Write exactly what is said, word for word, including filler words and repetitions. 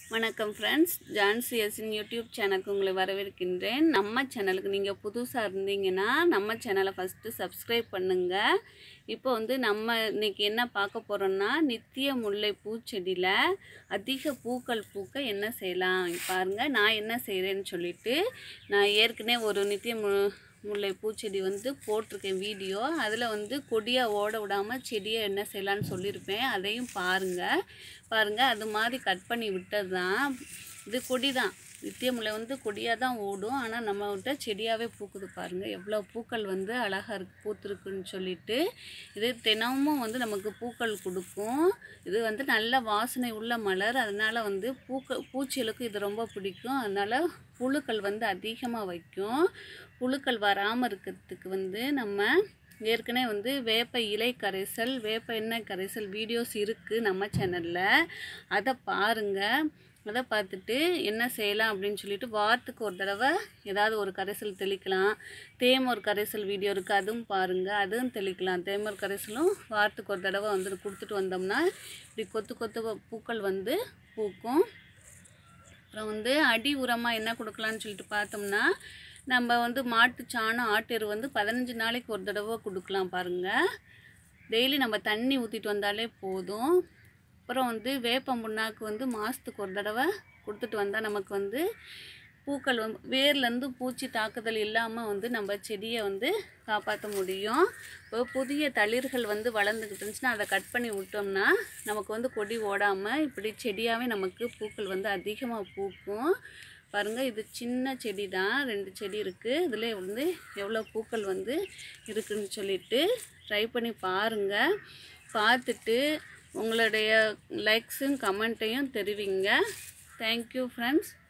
வணக்கம் friends, Jhansi எஸ்இன் YouTube சேனலுக்கு உங்களை வரவேற்கின்றேன். நம்ம சேனலுக்கு நீங்கள் புதுசாக இருந்தீங்கன்னா நம்ம சேனலை ஃபஸ்ட்டு சப்ஸ்கிரைப் பண்ணுங்கள். இப்போ வந்து நம்ம இன்றைக்கி என்ன பார்க்க போகிறோன்னா, நித்திய முல்லை பூச்செடியில் அதிக பூக்கள் பூக்க என்ன செய்யலாம் பாருங்கள். நான் என்ன செய்கிறேன்னு சொல்லிவிட்டு நான் ஏற்கனவே ஒரு நித்திய மு முல்லை பூச்செடி வந்து போட்டிருக்கேன் வீடியோ. அதில் வந்து கொடியாக ஓட விடாமல் செடியை என்ன செய்யலான்னு சொல்லியிருப்பேன். அதையும் பாருங்கள் பாருங்கள் அது மாதிரி கட் பண்ணி விட்டது தான். இது கொடி தான், நித்திய முல்லை வந்து கொடியாக தான் ஓடும். ஆனால் நம்ம விட்ட செடியாகவே பூக்குது பாருங்கள். எவ்வளோ பூக்கள் வந்து அழகாக இருக்கு பூத்துருக்குன்னு சொல்லிட்டு. இது தினமும் வந்து நமக்கு பூக்கள் கொடுக்கும். இது வந்து நல்ல வாசனை உள்ள மலர். அதனால் வந்து பூக்கள் பூச்சிகளுக்கு இது ரொம்ப பிடிக்கும். அதனால் புழுக்கள் வந்து அதிகமாக வைக்கும். புழுக்கள் வராமல் இருக்கிறதுக்கு வந்து நம்ம ஏற்கனவே வந்து வேப்ப இலை கரைசல், வேப்ப எண்ணெய் கரைசல் வீடியோஸ் இருக்குது நம்ம சேனலில். அதை பாருங்கள். அதை பார்த்துட்டு என்ன செய்யலாம் அப்படின்னு சொல்லிட்டு வாரத்துக்கு ஒரு தடவை ஏதாவது ஒரு கரைசல் தெளிக்கலாம். தேமோர் கரைசல் வீடியோ இருக்குது, அதுவும் பாருங்கள், அதுவும் தெளிக்கலாம். தேமோர் கரைசலும் வாரத்துக்கு ஒரு தடவை வந்து கொடுத்துட்டு வந்தோம்னா இப்படி கொத்து கொத்து பூக்கள் வந்து பூக்கும். அப்புறம் வந்து அடி உரமாக என்ன கொடுக்கலான்னு சொல்லிட்டு பார்த்தோம்னா, நம்ம வந்து மாட்டு சாணம் ஆட்டெரு வந்து பதினஞ்சு நாளைக்கு ஒரு தடவை கொடுக்கலாம் பாருங்கள். டெய்லி நம்ம தண்ணி ஊற்றிட்டு வந்தாலே போதும். அப்புறம் வந்து வேப்பம் புண்ணாக்கு வந்து மாதத்துக்கு ஒரு தடவை கொடுத்துட்டு வந்தால் நமக்கு வந்து பூக்கள் வந்து வேர்லேருந்து பூச்சி தாக்குதல் இல்லாமல் வந்து நம்ம செடியை வந்து காப்பாற்ற முடியும். இப்போ புதிய தளிர்கள் வந்து வளர்ந்துக்கிட்டு இருந்துச்சுன்னா அதை கட் பண்ணி விட்டோம்னா நமக்கு வந்து கொடி ஓடாமல் இப்படி செடியாகவே நமக்கு பூக்கள் வந்து அதிகமாக பூக்கும். பாருங்கள், இது சின்ன செடி தான், ரெண்டு செடி இருக்குது. இதில் வந்து எவ்வளோ பூக்கள் வந்து இருக்குதுன்னு சொல்லிட்டு ட்ரை பண்ணி பாருங்கள். பார்த்துட்டு உங்களுடைய லைக்ஸும் கமெண்ட்டையும் தெரிவிங்க. Thank you friends.